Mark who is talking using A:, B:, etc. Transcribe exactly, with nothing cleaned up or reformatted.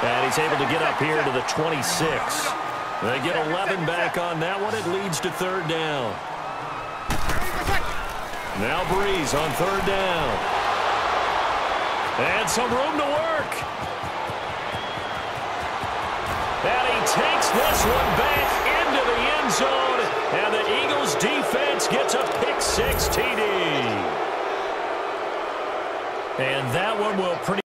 A: And he's able to get up here to the twenty-six. They get eleven back on that one. It leads to third down. Now Breeze on third down. And some room to work. And he takes this one back into the end zone. And the Eagles defense gets a pick six T D. And that one will pretty